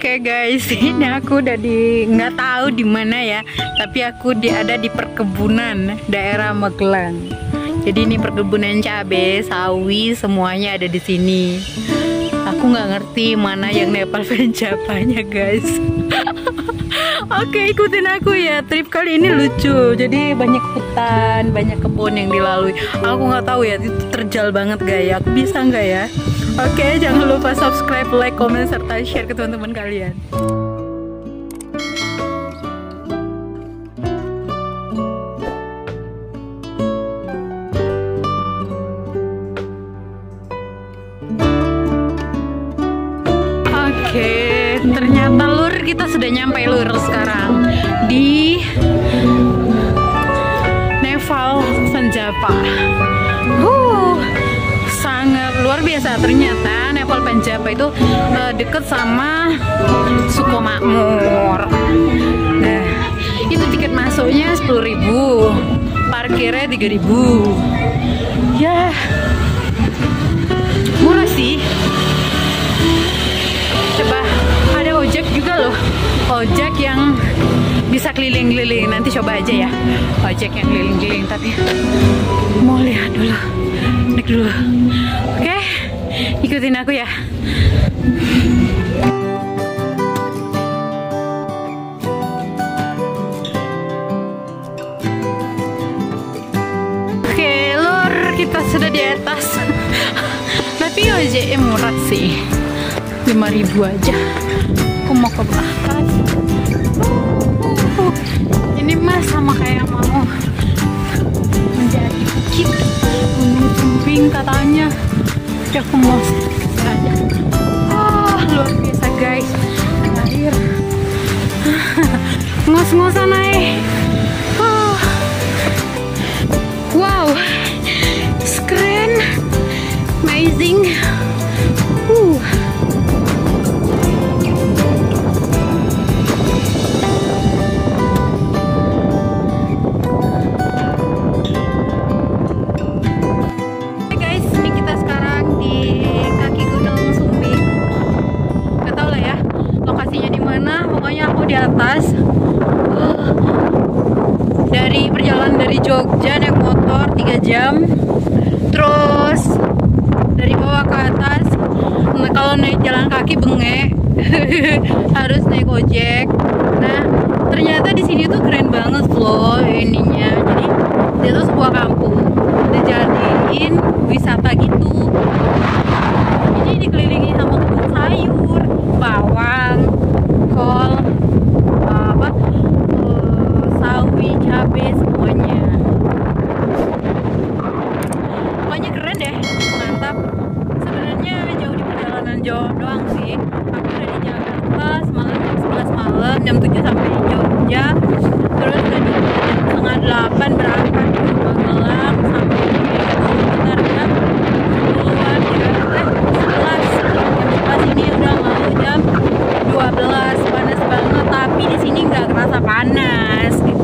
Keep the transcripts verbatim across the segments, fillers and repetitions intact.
Oke guys, ini aku udah di nggak tahu di mana ya, tapi aku di ada di perkebunan daerah Magelang. Jadi ini perkebunan cabai, sawi, semuanya ada di sini. Aku nggak ngerti mana yang Nepal pencapainya guys. Oke, ikutin aku ya. Trip kali ini lucu. Jadi banyak hutan, banyak kebun yang dilalui. Aku nggak tahu ya, itu terjal banget gaya. Aku bisa nggak ya? Oke, jangan lupa subscribe, like, komen, serta share ke teman-teman kalian. Oke, ternyata lur kita sudah nyampe lur sekarang di Nepal Pencapa. Huh, sangat luar biasa ternyata. Nepal Pencapa itu uh, deket sama Sukomakmur. Nah, itu tiket masuknya sepuluh ribu, parkirnya tiga ribu. Ya, murah sih. Coba ada ojek juga loh, ojek yang bisa keliling-keliling. Nanti coba aja ya, ojek yang keliling-keliling. Tapi mau lihat dulu, naik dulu. Oke, ikutin aku ya. Oke lur, kita sudah di atas. Tapi ojeknya murah sih, lima ribu aja. Aku mau ke atas. Ini mas sama kayak mau menjadi bukit Gunung Sumbing katanya. Ya aku mau aja. Oh, luar biasa guys. Air ngos-ngosan naik. Oh. Wow, keren, amazing. Uh. Di atas dari perjalanan dari Jogja naik motor tiga jam, terus dari bawah ke atas. Nah, kalau naik jalan kaki bengek. Harus naik ojek. Nah, ternyata di sini tuh keren banget loh ininya. Jadi dia tuh sebuah kampung dijadiin wisata gitu. Ini dikelilingi sama kebun sayur, bawang, kol, apa, uh, sawi, cabai, semuanya. Pokoknya keren deh, mantap. Sebenarnya jauh di perjalanan jauh doang sih. Aku dari Jakarta semalam jam sebelas malam, jam tujuh sampai Jogja. Terus tadi jam setengah delapan berangkat ke Magelang sampai sekitar jam sepuluhan ya, eh sebelas. Jam sebelas ini udah mau jam dua belas. Panas banget, tapi di sini nggak kerasa panas gitu.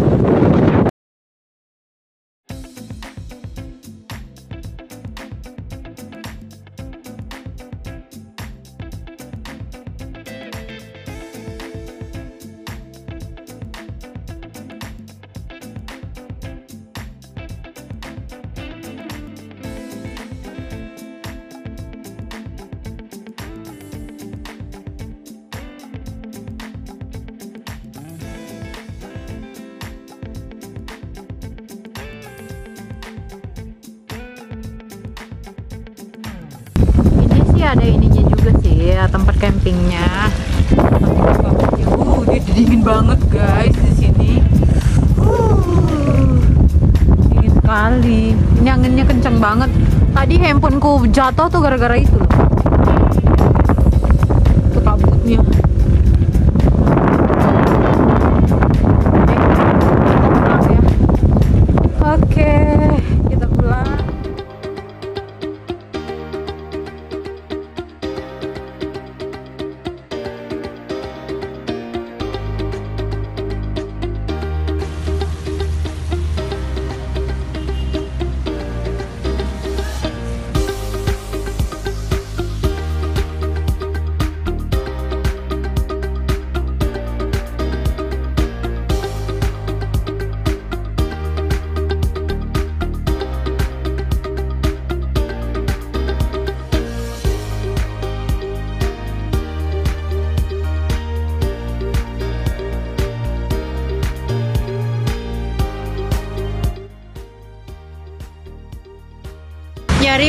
Ada ininya juga sih ya, tempat campingnya. Uh, dia dingin banget guys di sini. Uh, dingin sekali. Ini anginnya kenceng banget. Tadi handphoneku jatuh tuh gara-gara itu loh. Tuh kabutnya. Oke, kita pulang.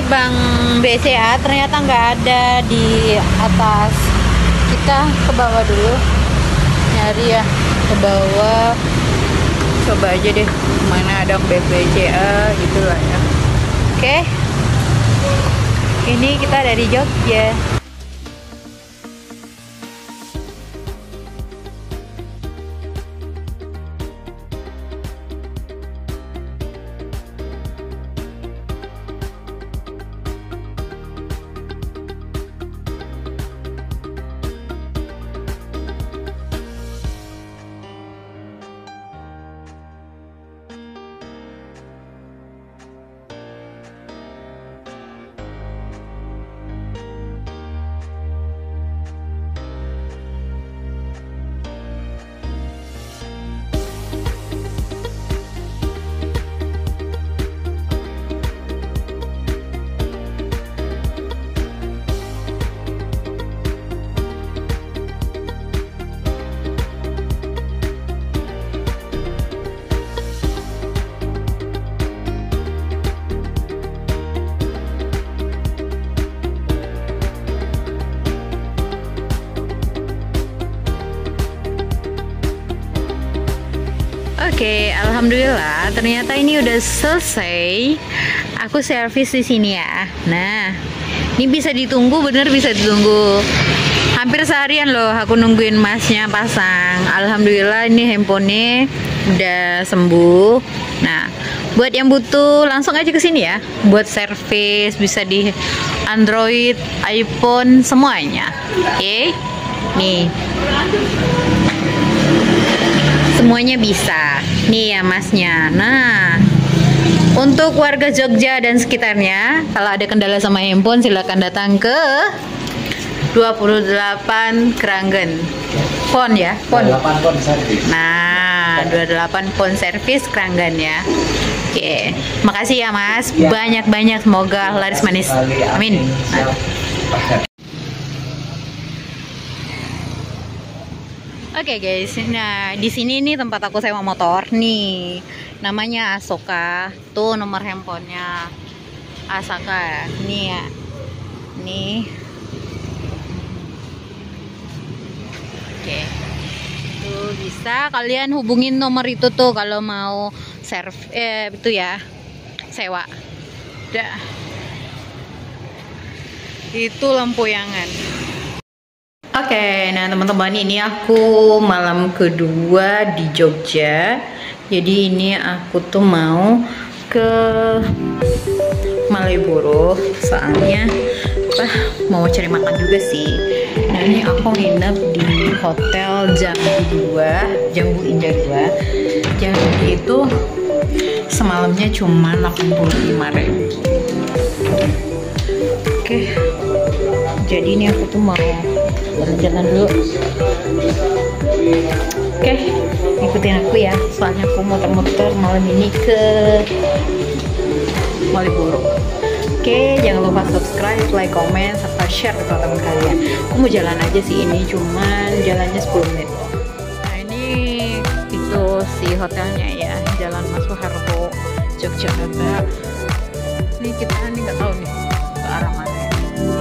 gerbang B C A ternyata nggak ada di atas. Kita ke bawah dulu, nyari ya ke bawah. Coba aja deh mana ada B C A gitu lah ya. Oke, ini kita dari Jogja. Oke, alhamdulillah ternyata ini udah selesai. Aku servis di sini ya. Nah, ini bisa ditunggu, bener bisa ditunggu. Hampir seharian loh aku nungguin masnya pasang. Alhamdulillah ini handphonenya udah sembuh. Nah, buat yang butuh langsung aja ke sini ya. Buat servis bisa di Android, iPhone semuanya. Oke. Nih. Semuanya bisa. Nih ya masnya. Nah, untuk warga Jogja dan sekitarnya, kalau ada kendala sama handphone silakan datang ke dua puluh delapan Kranggen. Pon ya, Pon. dua puluh delapan Pon Service. Nah, dua puluh delapan Pon Service Kranggen ya. Oke. Makasih ya, Mas. Ya. Banyak-banyak semoga laris manis. Amin. Nah. Oke okay guys, nah di sini nih tempat aku sewa motor nih, namanya Asoka, tuh nomor handphonenya Asaka, nih ya, nih, oke, okay. Tuh bisa kalian hubungin nomor itu tuh kalau mau serve, eh itu ya, sewa, dah, itu lempuyangan. Oke, okay, nah teman-teman ini aku malam kedua di Jogja. Jadi ini aku tuh mau ke Malioboro, soalnya apa mau cari makan juga sih. Nah ini aku nginep di hotel Jambu dua, Jambu Indah dua. Jambu itu semalamnya cuma delapan puluh lima ribu. Oke, okay. Jadi ini aku tuh mau berjalan dulu. Oke, ikutin aku ya, soalnya aku muter-muter malam ini ke Malioboro. Oke, jangan lupa subscribe, like, comment, serta share ke teman-teman kalian. Aku mau jalan aja sih, ini cuman jalannya sepuluh menit. Nah ini itu si hotelnya ya, Jalan Mas Soeharto, Yogyakarta. Ini kita ini nggak tahu nih ke arah mana ya.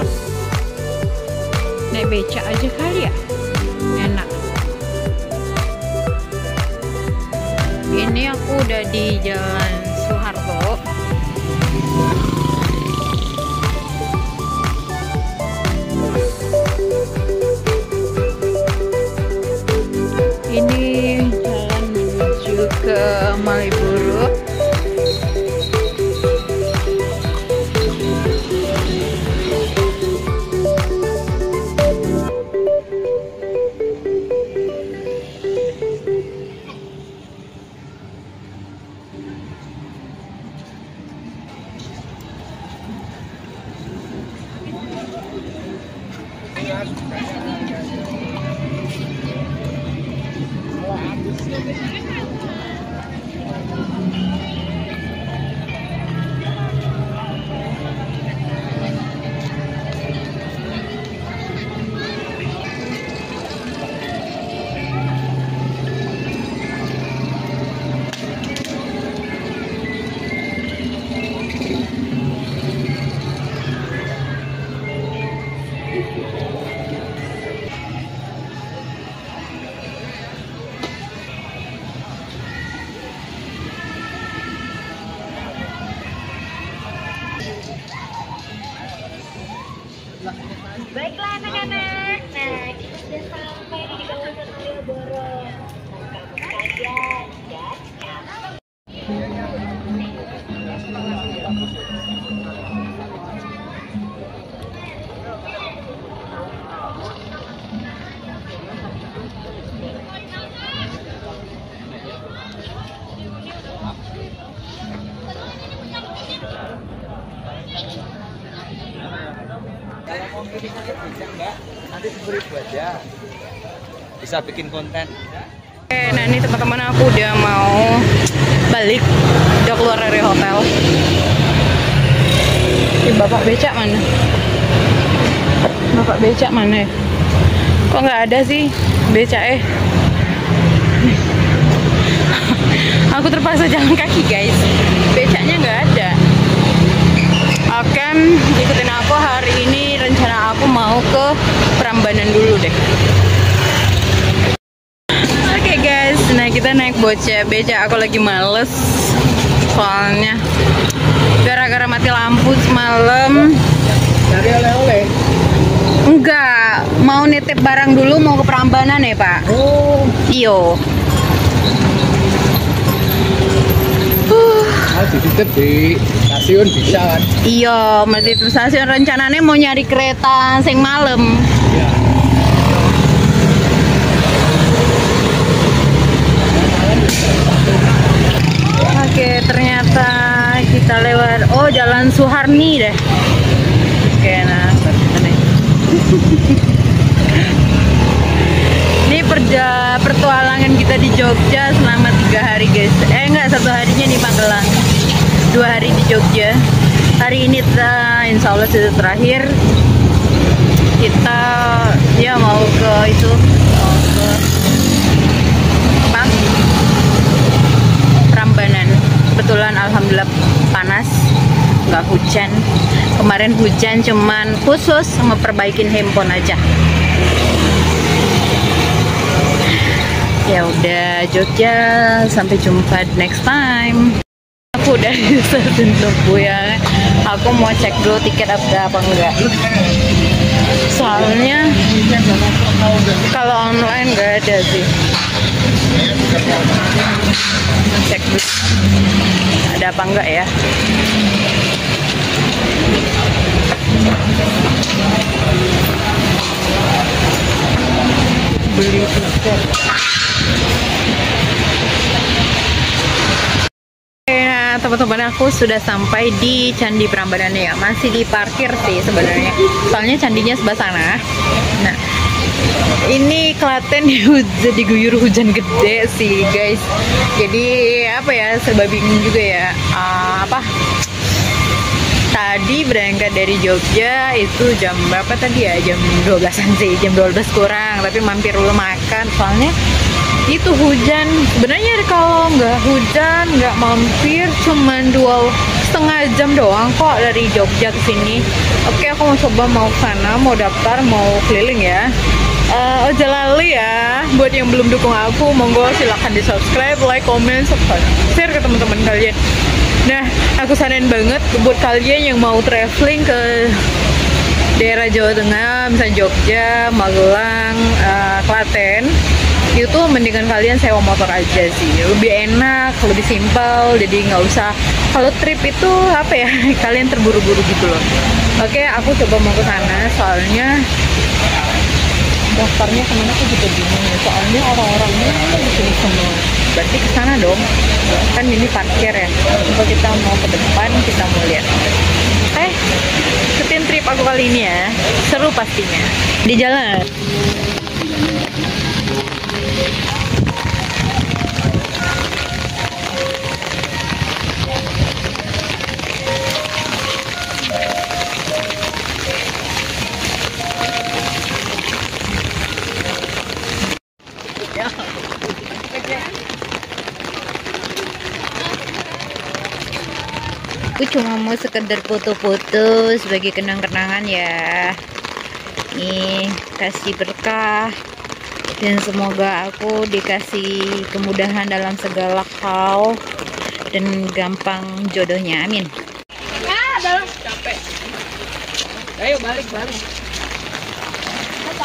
Naik beca aja kali ya, enak. Ini aku udah di Jalan Soeharto. Ini jalan menuju ke Malioboro. Baiklah anak-anak, nah kita sudah sampai di kawasan Malioboro. Kamu saja dan kalau mau kirim aja bisa enggak? Nanti sepuluh ribu aja. Bisa bikin konten. Oke, nah ini teman-teman aku udah mau balik, udah keluar dari hotel. Ini bapak becak mana? Bapak becak mana ya? Kok nggak ada sih becak eh? Aku terpaksa jalan kaki guys, becaknya nggak ada. Oke, ikutin aku hari ini. Rencana aku mau ke Prambanan dulu deh. Oke guys, nah kita naik bocah beca. Aku lagi males, soalnya gara-gara mati lampu semalam. Cari oleh-oleh. Enggak, mau nitip barang dulu, mau ke Prambanan ya Pak. Oh, Iyo. mau dititip di stasiun bisa kan? Iya, mesti di stasiun. Rencananya mau nyari kereta sing malam. Iya. Oke, ternyata kita lewat, oh Jalan Suharni deh. Oke, nah nih. Ini perja pertualangan kita di Jogja selama tiga hari guys. Eh enggak, satu harinya di Magelang, dua hari di Jogja. Hari ini kita insya Allah sudah terakhir. Kita ya mau ke itu, mau ke apa? Prambanan. Kebetulan alhamdulillah panas, nggak hujan. Kemarin hujan cuman khusus memperbaikin handphone aja. Ya udah Jogja, sampai jumpa next time. Aku udah di stasiun Tugu ya. Aku mau cek dulu tiket ada apa enggak. Soalnya kalau online nggak ada sih. Cek dulu ada apa enggak ya. Beli tiket. Nah, teman-teman aku sudah sampai di Candi Prambanan ya. Masih di parkir sih sebenarnya. Soalnya candinya sebelah sana. Nah, ini Klaten hujan, diguyur hujan gede sih guys. Jadi apa ya, serba bingung juga ya. Uh, apa? Tadi berangkat dari Jogja itu jam berapa tadi ya? Jam dua belasan sih, jam dua belas kurang. Tapi mampir dulu makan, soalnya itu hujan. Sebenarnya kalau nggak hujan, nggak mampir, cuman dua setengah jam doang kok dari Jogja ke sini. Oke, aku mau coba mau ke sana, mau daftar, mau keliling ya. Uh, Oja Lali ya. Buat yang belum dukung aku, monggo silahkan di subscribe, like, comment, share ke teman-teman kalian. Nah, aku saranin banget buat kalian yang mau traveling ke daerah Jawa Tengah, misalnya Jogja, Magelang, uh, Klaten, itu mendingan kalian sewa motor aja sih, lebih enak, lebih simpel, jadi nggak usah. Kalau trip itu apa ya, kalian terburu-buru gitu loh. Oke, aku coba mau ke sana, soalnya daftarnya kemana aku juga bingung ya, soalnya orang-orangnya di sini semua. Berarti ke sana dong, kan ini parkir ya. Coba kita mau ke depan, kita mau lihat. Eh, ikutin trip aku kali ini ya, seru pastinya. Di jalan. Aku cuma mau sekedar foto-foto sebagai kenang-kenangan ya. Nih, kasih berkah dan semoga aku dikasih kemudahan dalam segala hal dan gampang jodohnya, amin. Ya, adalah capek. Ayo balik balik.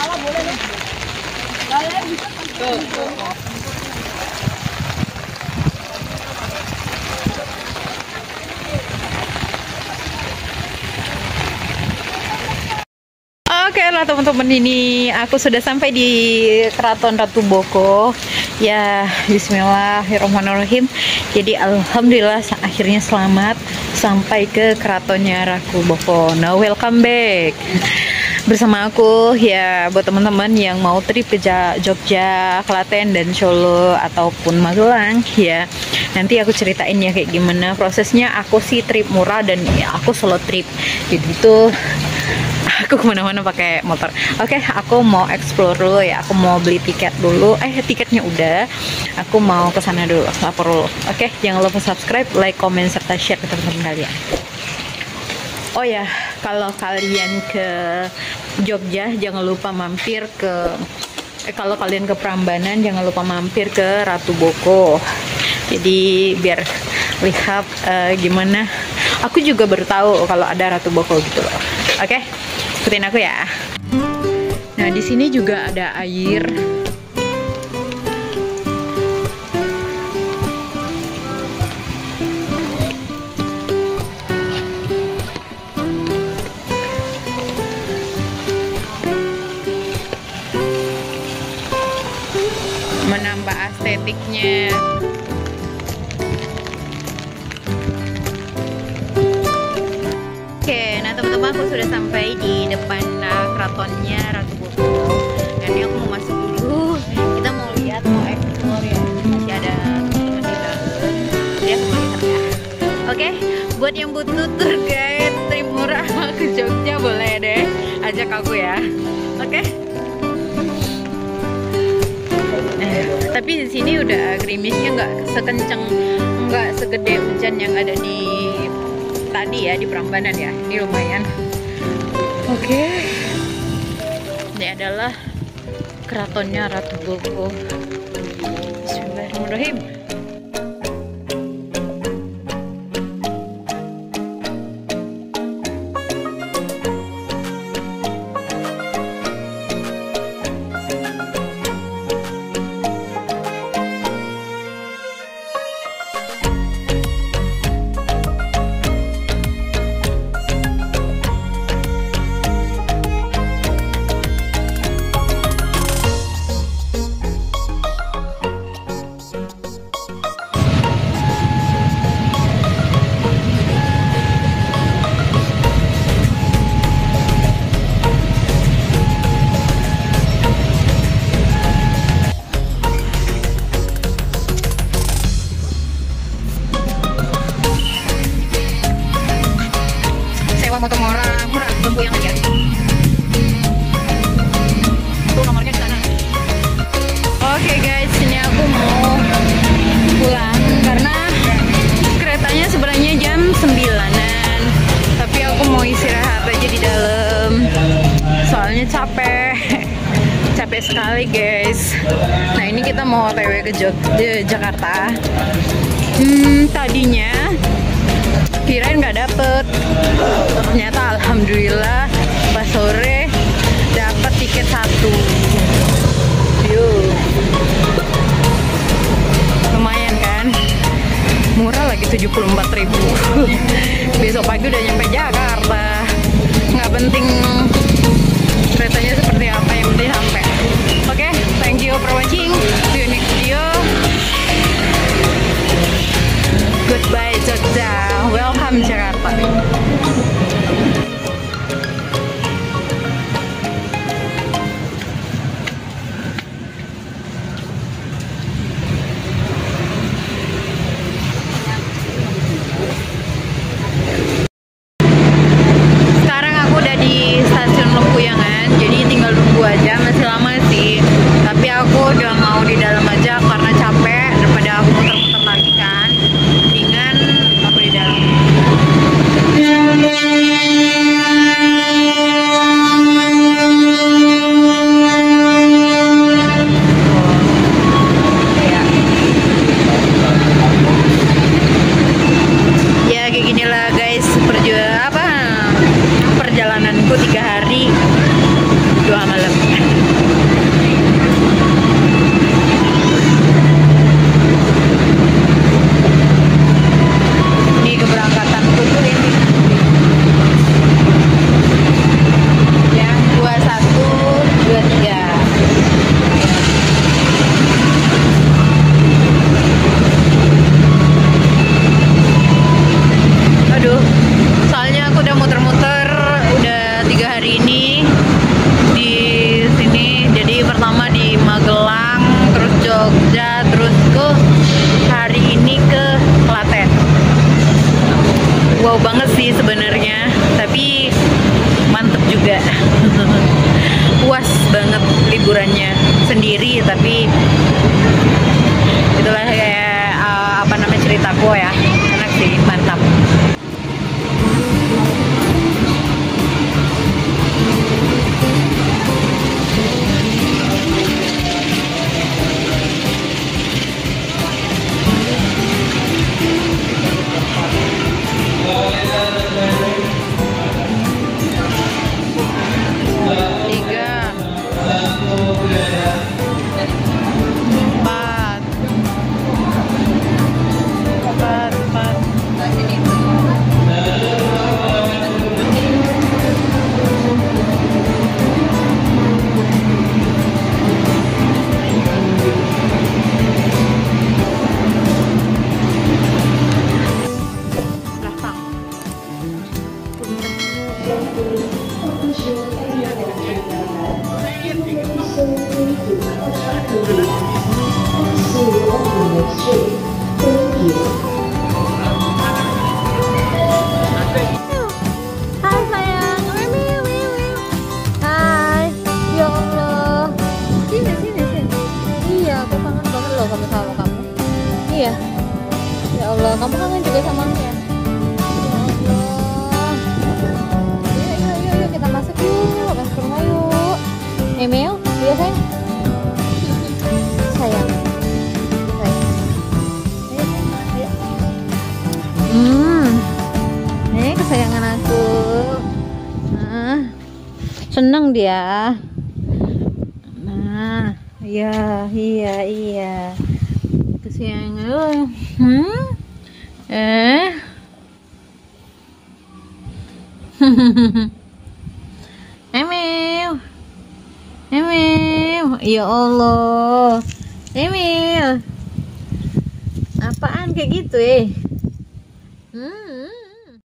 Oke lah teman-teman, ini aku sudah sampai di Keraton Ratu Boko. Ya, bismillahirrahmanirrahim. Jadi alhamdulillah akhirnya selamat sampai ke Keratonnya Ratu Boko. Now welcome back bersama aku ya, buat teman-teman yang mau trip ke Jogja, Klaten dan Solo ataupun Magelang ya. Nanti aku ceritain ya kayak gimana prosesnya. Aku sih trip murah dan ya aku solo trip. Jadi itu aku kemana-mana pakai motor. Oke, aku mau explore dulu ya. Aku mau beli tiket dulu. Eh, tiketnya udah. Aku mau ke sana dulu, lapor dulu. Oke, jangan lupa subscribe, like, comment, serta share ke teman-teman kalian. Oh ya, kalau kalian ke Jogja jangan lupa mampir ke eh, kalau kalian ke Prambanan jangan lupa mampir ke Ratu Boko. Jadi biar lihat uh, gimana. Aku juga baru tahu kalau ada Ratu Boko gitu loh. Oke, ikutin aku ya. Nah, di sini juga ada air. Menambah estetiknya. Oke, nah teman-teman, aku sudah sampai di depan uh, keratonnya Ratu Boko. Dan ini aku mau masuk dulu. Kita mau lihat, mau explore ya. Masih ada teman-teman di dalam. Jadi aku mau lihat ya. Oke, buat yang butuh tour guide trip murah ke Jogja boleh deh ajak aku ya. Oke. Eh, tapi di sini udah gerimisnya nggak sekencang, nggak segede hujan yang ada di tadi ya di Prambanan ya. Ini lumayan. Oke, ini adalah keratonnya Ratu Boko. Bismillahirrahmanirrahim. Motor murah, murah, tunggu yang aja. Tuh nomornya di sana. Oke guys, ini aku mau pulang karena keretanya sebenarnya jam sembilanan. Tapi aku mau istirahat aja di dalam. Soalnya capek. Capek sekali guys. Nah, ini kita mau O T W ke Jogja, Jakarta. Hmm, tadinya kirain nggak dapet, ternyata alhamdulillah pas sore dapat tiket satu. Yuk, lumayan kan, murah lagi, tujuh puluh empat ribu. Besok pagi udah nyampe Jakarta. Nggak penting keretanya seperti apa, yang penting sampai. Oke, okay, thank you for watching. See you next video. Goodbye Jogja, welcome Jakarta. Sekarang aku udah di stasiun Lempuyangan, jadi tinggal nunggu aja, masih lama sih. Tapi aku udah mau di dalam aja karena capek daripada aku muter-muter lagi kan. Mendingan aku di dalam. Ya kayak ginilah guys, perjuangan apa perjalananku tiga hari dua malam. combo ya, enak sih, mantap. Hai sayang. Hai. Ya Allah. Sini sini sini. Iya, aku kangen banget loh kamu sama kamu. Iya. Ya Allah, kamu kangen juga sama aku ya. Ya Allah. Yuk yuk yuk, yuk kita masuk yuk. Masuk ke rumah yuk. Emil, iya sayang. Sayang. Hmm, ini kesayangan aku. Nah, seneng dia. Nah, iya, iya, iya. Kesayangan. Hmm, eh. Emil, Emil, ya Allah, Emil. Apaan kayak gitu eh? Hmm.